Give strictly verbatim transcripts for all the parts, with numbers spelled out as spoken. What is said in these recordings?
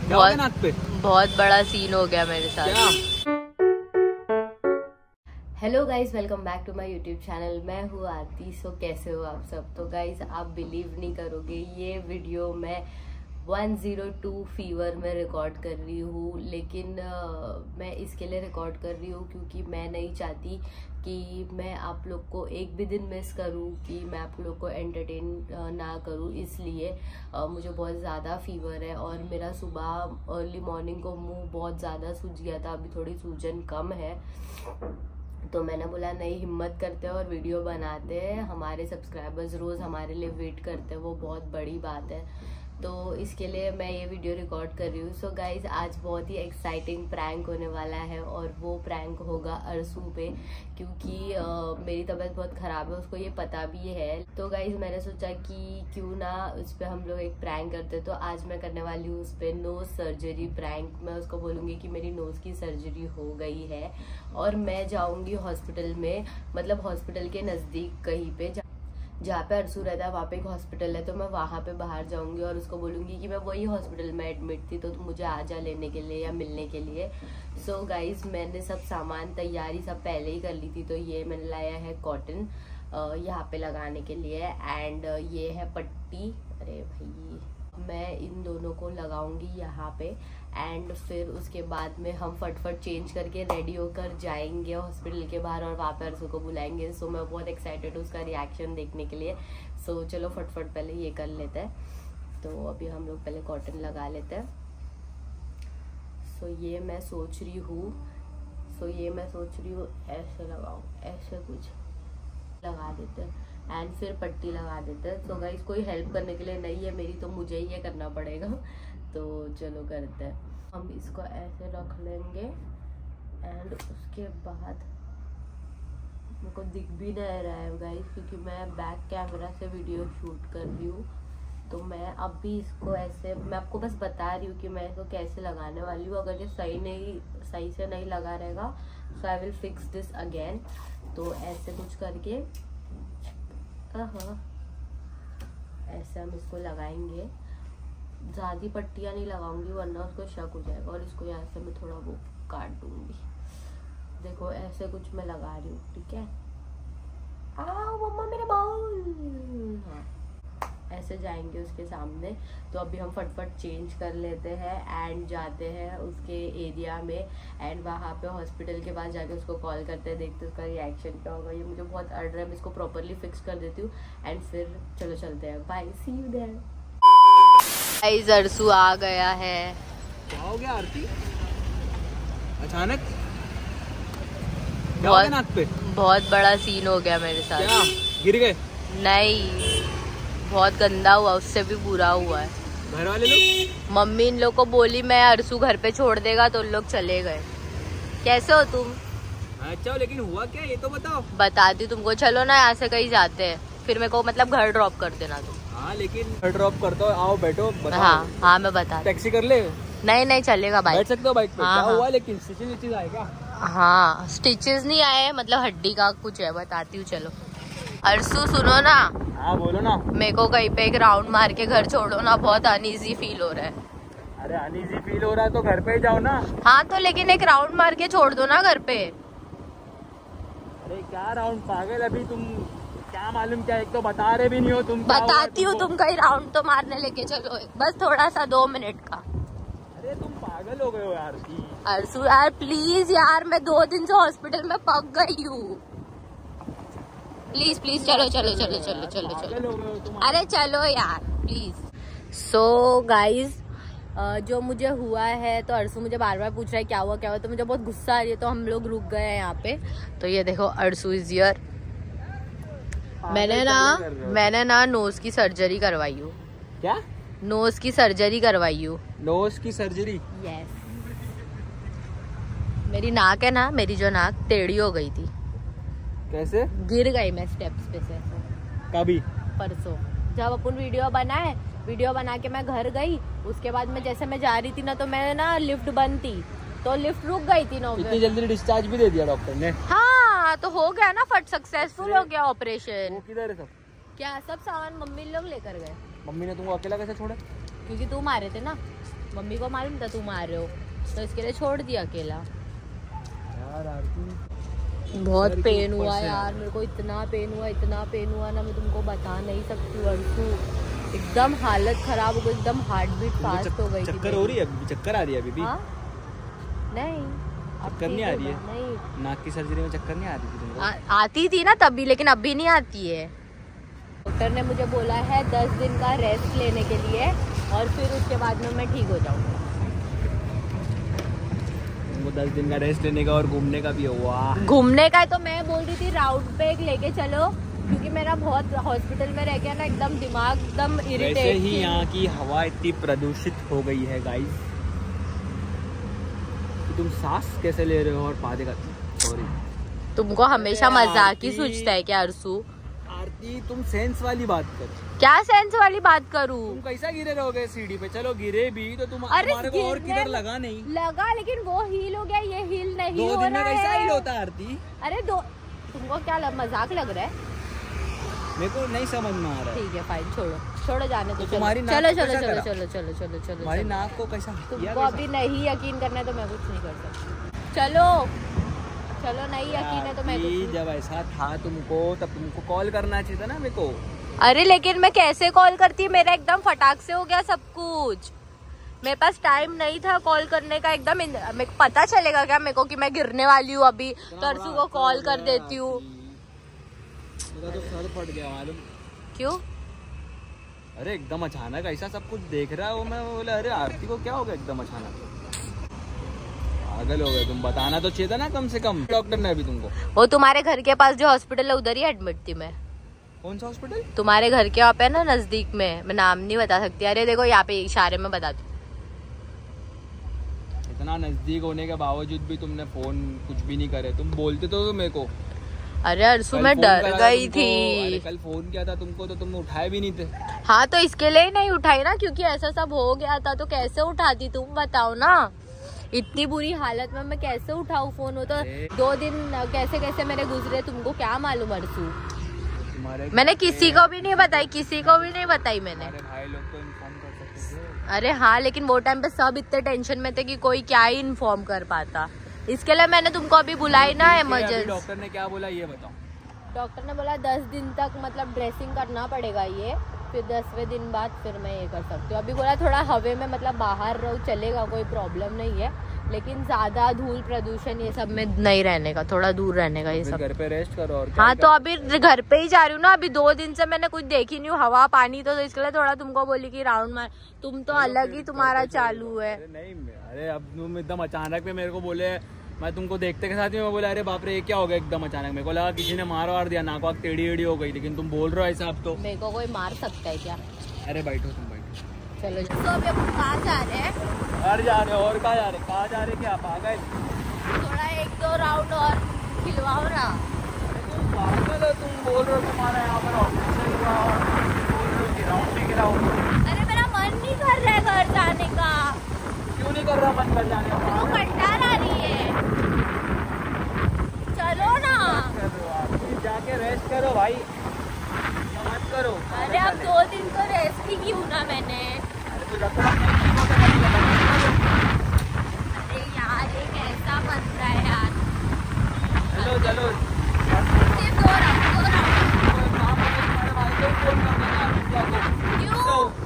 बहुत नाक पे बहुत बड़ा सीन हो गया मेरे साथ। Hello guys, welcome back to my YouTube channel. मैं हूँ आरती। सो कैसे हो आप सब? तो गाइज आप बिलीव नहीं करोगे, ये वीडियो मैं वन ज़ीरो टू फीवर में रिकॉर्ड कर रही हूँ। लेकिन आ, मैं इसके लिए रिकॉर्ड कर रही हूँ क्योंकि मैं नहीं चाहती कि मैं आप लोग को एक भी दिन मिस करूँ, कि मैं आप लोग को एंटरटेन ना करूँ। इसलिए आ, मुझे बहुत ज़्यादा फीवर है और मेरा सुबह अर्ली मॉर्निंग को मुंह बहुत ज़्यादा सूज गया था। अभी थोड़ी सूजन कम है, तो मैंने बोला नहीं, हिम्मत करते हैं और वीडियो बनाते हैं। हमारे सब्सक्राइबर्स रोज़ हमारे लिए वेट करते हैं, वो बहुत बड़ी बात है। तो इसके लिए मैं ये वीडियो रिकॉर्ड कर रही हूँ। सो गाइज, आज बहुत ही एक्साइटिंग प्रैंक होने वाला है और वो प्रैंक होगा अरसू पे, क्योंकि आ, मेरी तबीयत बहुत ख़राब है, उसको ये पता भी है। तो गाइज मैंने सोचा कि क्यों ना उस पर हम लोग एक प्रैंक करते। तो आज मैं करने वाली हूँ उस पर नोज़ सर्जरी प्रैंक। मैं उसको बोलूँगी कि मेरी नोज़ की सर्जरी हो गई है और मैं जाऊँगी हॉस्पिटल में, मतलब हॉस्पिटल के नज़दीक कहीं पे जहाँ पे अरसू रहता है, वहाँ पे एक हॉस्पिटल है। तो मैं वहाँ पे बाहर जाऊँगी और उसको बोलूँगी कि मैं वही हॉस्पिटल में एडमिट थी, तो तुम मुझे आ जा लेने के लिए या मिलने के लिए। सो so गाइज, मैंने सब सामान तैयारी सब पहले ही कर ली थी। तो ये मैंने लाया है कॉटन यहाँ पे लगाने के लिए, एंड ये है पट्टी। अरे भाई, मैं इन दोनों को लगाऊंगी यहाँ पे, एंड फिर उसके बाद में हम फटफट चेंज करके रेडी होकर जाएंगे हॉस्पिटल के बाहर और वहाँ पे अरसू को बुलाएंगे। सो मैं बहुत एक्साइटेड हूँ उसका रिएक्शन देखने के लिए। सो चलो फटफट पहले ये कर लेते हैं। तो अभी हम लोग पहले कॉटन लगा लेते हैं। सो ये मैं सोच रही हूँ सो ये मैं सोच रही हूँ ऐसे लगाऊँ, ऐसे कुछ लगा देते हैं एंड फिर पट्टी लगा देते हैं। तो गाइस, कोई हेल्प करने के लिए नहीं है मेरी, तो मुझे ही ये करना पड़ेगा। तो चलो करते हैं। हम इसको ऐसे रख लेंगे एंड उसके बाद मेरे को दिख भी नहीं रहा है गाइस, क्योंकि मैं बैक कैमरा से वीडियो शूट कर रही हूँ। तो मैं अब भी इसको ऐसे, मैं आपको बस बता रही हूँ कि मैं इसको कैसे लगाने वाली हूँ। अगर ये सही नहीं सही से नहीं लगा रहेगा, so I will fix this again. तो ऐसे कुछ करके हाँ ऐसे हम इसको लगाएंगे। ज़्यादा पट्टियाँ नहीं लगाऊंगी वरना उसको शक हो जाएगा। और इसको यहाँ से मैं थोड़ा वो काट दूंगी। देखो ऐसे कुछ मैं लगा रही हूँ, ठीक है। आओ मम्मा मेरे बाल। हाँ, ऐसे जाएंगे उसके सामने। तो अभी हम फटफट चेंज कर लेते हैं एंड जाते हैं उसके एरिया में, एंड वहाँ पे हॉस्पिटल के पास जाके उसको कॉल करते हैं, देखते हैं उसका रिएक्शन क्या होगा। ये मुझे बहुत अड़ रहा है, मैं इसको प्रॉपरली फिक्स कर देती हूँ एंड फिर चलो चलते हैं। Bye, see you there. Guys, अरसू आ गया है। क्या हो गया आरती? अचानक क्या हो गया नाक पे? बहुत बड़ा सीन हो गया मेरे साथ। क्या गिर गए? नहीं, बहुत गंदा हुआ, उससे भी बुरा हुआ है। घर वाले लोग? मम्मी इन लोग को बोली मैं अरसू घर पे छोड़ देगा, तो उन लोग चले गए। कैसे हो तुम? अच्छा, लेकिन हुआ क्या ये तो बताओ। बताती तुमको, चलो ना यहाँ से कहीं जाते हैं, फिर मेरे को मतलब घर ड्रॉप कर देना तुम। हाँ, लेकिन घर ड्रॉप करता हो, आओ बैठो बताओ। हाँ हाँ मैं बता। टैक्सी कर ले? नहीं नहीं चलेगा, बाइक बैठ सकते हो बाइक पे। हाँ, क्या हाँ। हुआ? लेकिन स्टिचेस विचेस आए क्या? हाँ, स्टिचेस नहीं आए, मतलब हड्डी का कुछ है, बताती हूँ चलो। अरसू सुनो ना। हाँ बोलो ना। मेरे को कहीं पे एक राउंड मार के घर छोड़ो ना, बहुत अनईजी फील हो रहा है। अरे अनईजी फील हो रहा है तो घर पे ही जाओ ना। हाँ तो लेकिन एक राउंड मार के छोड़ दो ना घर पे। अरे क्या राउंड पागल, अभी तुम क्या मालूम क्या, एक तो बता रहे भी नहीं हो तुम। बताती हूँ, तुम कहीं राउंड तो मारने लेके चलो, बस थोड़ा सा, दो मिनट का। अरे तुम पागल हो गए हो यार। अरसू यार प्लीज यार, मैं दो दिन से हॉस्पिटल में पक गई हूँ। प्लीज प्लीज चलो चलो चलो चलो चलो चलो अरे चलो यार प्लीज। सो गाइज, जो मुझे हुआ है, तो अरसू मुझे बार बार पूछ रहा है क्या हुआ क्या हुआ, तो मुझे बहुत गुस्सा आ रही है। तो हम लोग रुक गए हैं यहाँ पे। तो ये देखो अरसू इज हियर। मैंने ना मैंने ना नोज की सर्जरी करवाई हूँ। क्या? नोज की सर्जरी करवाई हूँ। नोज की सर्जरी? यस। मेरी नाक है ना, मेरी जो नाक टेढ़ी हो गई थी। कैसे? गिर गई मैं स्टेप्स पे से। कभी? परसों जब अपन वीडियो बनाए, वीडियो बना के मैं घर गई, उसके बाद में जैसे मैं जा रही थी ना, तो मैं ना लिफ्ट बंद थी, तो लिफ्ट रुक गई थी ना। इतनी जल्दी डिस्चार्ज भी दे दिया डॉक्टर ने? हाँ, तो हो गया ना, फट सक्सेसफुल हो गया ऑपरेशन। वो किधर है सब? क्या सब सामान मम्मी लोग लेकर गए। मम्मी ने तुमको अकेला कैसे छोड़ा? क्योंकि तुम आ रहे थे ना। मम्मी को मालूम था तुम आ रहे हो, तो इसके लिए छोड़ दिया अकेला। यार आरती बहुत पेन हुआ यार, मेरे को इतना पेन हुआ, इतना पेन हुआ ना, मैं तुमको बता नहीं सकती वर्षू। एकदम हालत खराब हो गई, एकदम हार्ट बीट फास्ट हो गई। चक्कर हो रही है अभी? चक्कर आ रही है अभी भी? हाँ? नहीं चक्कर नहीं आ रही है? नहीं, नाक की सर्जरी में चक्कर नहीं आ रही थी तुमको? आ, आती थी ना तभी, लेकिन अभी नहीं आती है। डॉक्टर ने मुझे बोला है दस दिन का रेस्ट लेने के लिए, और फिर उसके बाद में मैं ठीक हो जाऊंगा। तुमको दस दिन का रेस्ट लेने का और घूमने का भी हुआ? घूमने का है तो मैं बोल रही थी राउंड पे एक लेके चलो, क्योंकि मेरा बहुत हॉस्पिटल में रह गया ना, एकदम दिमाग एकदम इरिटेट। वैसे ही यहाँ की हवा इतनी प्रदूषित हो गई है गाइस, तुम सांस कैसे ले रहे हो और पादे का? सॉरी, तुमको हमेशा मजाक ही सूझता है क्या अरसू? आरती तुम सेंस वाली बात कर। क्या सेंस वाली बात करूँ? तुम कैसा गिरे रहोगे सीढ़ी पे? चलो गिरे भी तो तुम, अरे तुम्हारे को और किधर लगा नहीं? लगा, लेकिन वो हील हो गया, ये हील नहीं दो हो दिन में रहा कैसा है। हील होता है आरती? अरे दो, तुमको क्या लग, मजाक लग रहा है? मेरे को नहीं समझ में आ रहा है। ठीक है फाइन, छोड़ो छोड़ो जाने दो। तो तुम्हारी नाक चलो को चलो कैसा चलो करा? चलो चलो चलो चलो तुम्हारी चलो। नाक को कैसा किया? तुमको कैसा? अभी नहीं यकीन करना है तो मैं कुछ नहीं कर सकती। चलो चलो, नहीं यकीन है तो मैं कुछ नहीं। जब ऐसा था तुमको, तब तुमको कॉल करना चाहिए था ना मेरे को। अरे लेकिन मैं कैसे कॉल करती, मेरा एकदम फटाक से हो गया सब कुछ। मेरे पास टाइम नहीं था कॉल करने का एकदम। मेरे को पता चलेगा क्या मेरे को कि मैं गिरने वाली हूँ अभी, तो अर्सू को कॉल कर देती हूँ। मेरा तो सर फट गया मालूम। क्यों? अरे एकदम अचानक ऐसा सब कुछ देख रहा हूँ मैं, बोले अरे आरती को क्या हो गया एकदम अचानक? पागल हो गए तुम, बताना तो चाहिए था ना कम से कम डॉक्टर ने अभी तुमको। वो तुम्हारे घर के पास जो हॉस्पिटल है उधर ही एडमिट थी मैं। कौन सा हॉस्पिटल? तुम्हारे घर के वहाँ पे ना नजदीक में, मैं नाम नहीं बता सकती। अरे देखो यहाँ पे इशारे में बता दूं। इतना नजदीक होने के बावजूद भी तुमने फोन कुछ भी नहीं करे। तुम बोलते तो मेरे को। अरे अरसू मैं डर गई थी। अरे कल फोन किया था तुमको तो तुम उठाए भी नहीं थे। हाँ तो इसके लिए ही नहीं उठाई ना, क्योंकि ऐसा सब हो गया था, तो कैसे उठाती तुम बताओ ना। इतनी बुरी हालत में मैं कैसे उठाऊं फोन? हो तो दो दिन कैसे कैसे मेरे गुजरे, तुमको क्या मालूम अरसू? मैंने किसी को भी नहीं बताई, किसी को भी नहीं बताई मैंने। भाई लोग तो इन्फॉर्म कर सकते थे। अरे हाँ, लेकिन वो टाइम पे सब इतने टेंशन में थे कि कोई क्या ही इन्फॉर्म कर पाता। इसके लिए मैंने तुमको अभी बुलाई ना इमरजेंसी। डॉक्टर ने क्या बोला ये बताओ? डॉक्टर ने बोला दस दिन तक मतलब ड्रेसिंग करना पड़ेगा ये, फिर दसवें दिन बाद फिर मैं ये कर सकती हूँ। अभी बोला थोड़ा हवे में मतलब बाहर रहो, चलेगा, कोई प्रॉब्लम नहीं है, लेकिन ज्यादा धूल प्रदूषण ये सब में नहीं रहने का, थोड़ा दूर रहने का ये सब। घर पे रेस्ट करो और क्या। हाँ तो अभी घर पे ही जा रही हूँ ना, अभी दो दिन से मैंने कुछ देखी नहीं हूँ हवा पानी, तो इसके लिए थोड़ा तुमको बोली कि राउंड मार। तुम तो अलग ही तुम्हारा चालू है। नहीं अरे अब तुम एकदम अचानक में मेरे को बोले, मैं तुमको देखते के साथ ही मैं बोला अरे बाप रे ये क्या हो गया एकदम अचानक। मेरे को लगा किसी ने मार वार दिया, नाक वाक टेढ़ी एढ़ी हो गई, लेकिन तुम बोल रहे हो ऐसा। अब तो मेरे को कोई मार सकता है क्या? अरे बैठो तुम बैठो। चलो तो अभी हम कहाँ जा रहे हैं? घर जा रहे हो और कहाँ जा रहे? कहाँ जा रहे? क्या पागल? थोड़ा एक दो राउंड और खिलवाओ ना। तुम पागल हो, तुम बोल रहे हो तुम्हारा यहाँ पर ऑपरेशन हुआ और बोल रहे हो कि राउंड भी गिराओ। अरे मेरा मन नहीं कर रहा है घर जाने का। क्यों नहीं कर रहा मन घर जाने का? वो कंटाल आ रही है। चलो ना। जाके रेस्ट करो भाई, मत करो। अरे अब दो दिन तो रेस्ट ही क्यों ना मैंने। अरे यार ये कैसा बन रहा है यार। चलो चलो सिर्फ दो राउंड, दो राउंड। क्यों?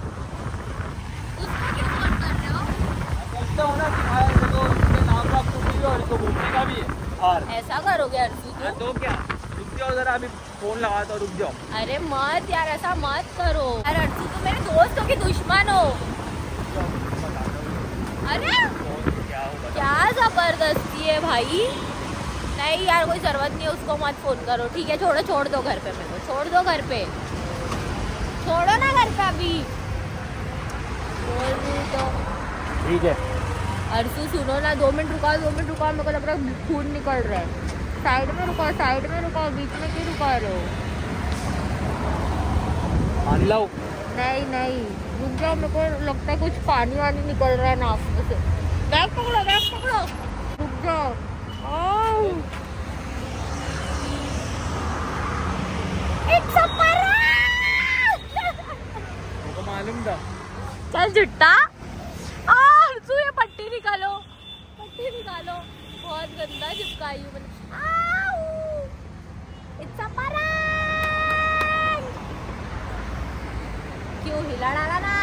उसको क्यों फोन कर रहे हो? पूछता हूँ ना कि तो उसके नाम का कुछ भी और इसको घूमने का भी है। और ऐसा करोगे अर्जू तुम? तो क्या, रुक जाओ जरा, अभी फोन लगा तो रुक जाओ। अरे मत यार, ऐसा मत करो यार। अर्जू तुम मेरे दोस्तों की दुश्मन हो। अरे क्या जबरदस्ती है भाई। नहीं यार कोई जरूरत नहीं है, उसको मत फोन करो। ठीक है छोड़ो, छोड़ दो घर पे, मेरे को छोड़ दो घर पे, छोड़ो ना घर पे अभी। बोल रही तो ठीक है। अर्जू सुनो ना, दो मिनट रुका, दो मिनट रुका, मेरे को लग रहा है खून निकल रहा है। साइड में रुको, साइड में रुको, बीच में क्यों रुका रहे हो? पानी लाओ। नहीं नहीं रुक जाओ, मेरे को लगता है कुछ पानी वानी निकल रहा है नाक में से। बैग पकड़ो, बैग पकड़ो, रुक जाओ। It's a parrot! मुझको मालूम था। चल झुट्टा। बहुत गंदा चिपकाई हूँ मैंने। It's a prank! क्यों हिला डाला ना?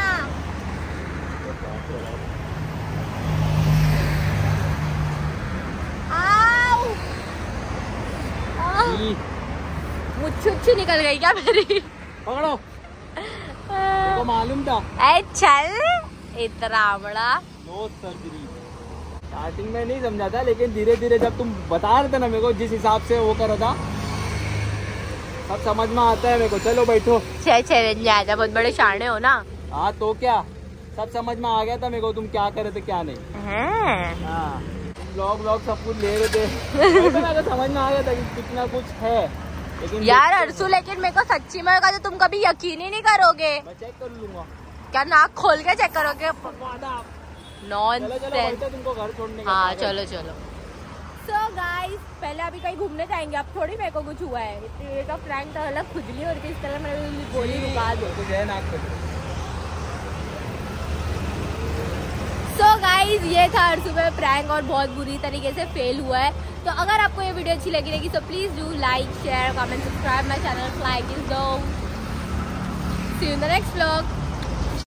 आओ! मुच्छुच्छी निकल गई क्या मेरी? पकड़ो। देखो मालूम था। ऐ चल इतना बड़ा। No surgery. स्टार्टिंग में नहीं समझा था, लेकिन धीरे धीरे जब तुम बता रहे थे ना मेरे को, जिस हिसाब से वो कर रहा था, सब समझ में आता है मेरे को। चलो बैठो। छह छह ज्यादा बहुत बड़े शाणे हो ना। हाँ तो क्या, सब समझ में आ गया था मेरे को, तुम क्या कर रहे थे क्या नहीं। हाँ ब्लॉग ब्लॉग सब कुछ ले रहे थे। तो समझ में आ गया था कि कितना कुछ है, लेकिन यार अर्सू, लेकिन मेरे को सच्ची में कहा तो तुम कभी यकीन ही नहीं करोगे। मैं चेक कर लूंगा। क्या नाक खोल के चेक करोगे? नॉनसेंस। तुमको घर छोड़ने का। हाँ चलो चलो। सो गाइस, पहले अभी कहीं घूमने जाएंगे, अब थोड़ी मेरे को कुछ हुआ है। ये तो प्रैंक तो अलग खुजली हो रही थी, इस तरह मेरे गोली रुका दो। कुछ है नाक पे। सो गाइस, ये था अर्सू पे प्रैंक और बहुत बुरी तरीके से फेल हुआ है। तो अगर आपको ये वीडियो अच्छी लगी रहेगी तो please do like, share, comment, subscribe my channel fly kiss दो। See you in the next vlog.